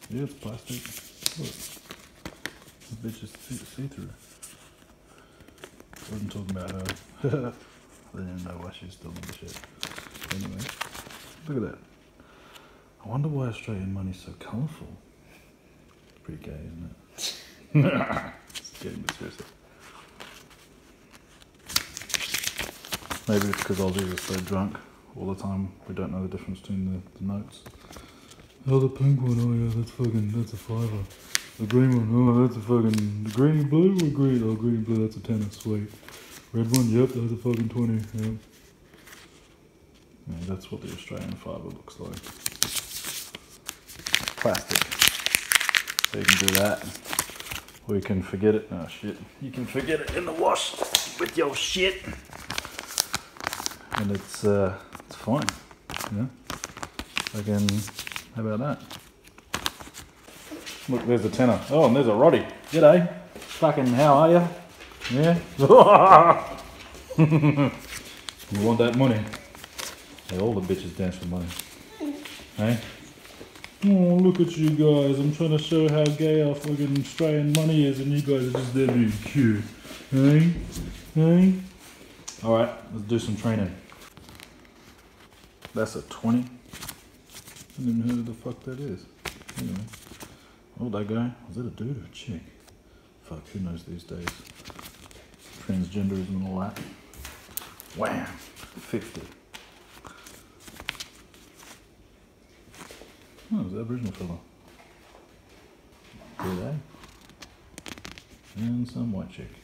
Yeah, it's plastic. Look. This bitch is see-through. Wasn't talking about her. I didn't know why she's still in the shit. Anyway, look at that. I wonder why Australian money's so colourful. Pretty gay, isn't it? It's getting a bit seriously. Maybe it's because Aussies are so drunk all the time, we don't know the difference between the notes. Oh, the pink one, oh yeah, that's a fiver. The green one, oh, that's a fucking, the green and blue or green? Oh, green and blue, that's a tenner, sweet. Red one, yep, that's a fucking 20, yeah. Yeah, that's what the Australian fiver looks like. Plastic. So you can do that. Or you can forget it. Oh shit. You can forget it in the wash with your shit. And it's fine. Yeah. Again, how about that? Look, there's a tenner. Oh, and there's a Roddy. G'day. Fucking how are ya? Yeah? You want that money? Hey, all the bitches dance for money. Hey? Oh, look at you guys. I'm trying to show how gay our fucking Australian money is and you guys are just there being cute. Hey? Hey? Alright, let's do some training. That's a 20. I don't even know who the fuck that is. Anyway. Oh, that guy. Was that a dude or a chick? Fuck, who knows these days? Transgenderism and all that. Wham! 50. Oh, it was the Aboriginal fella. Good, eh? And some white chick.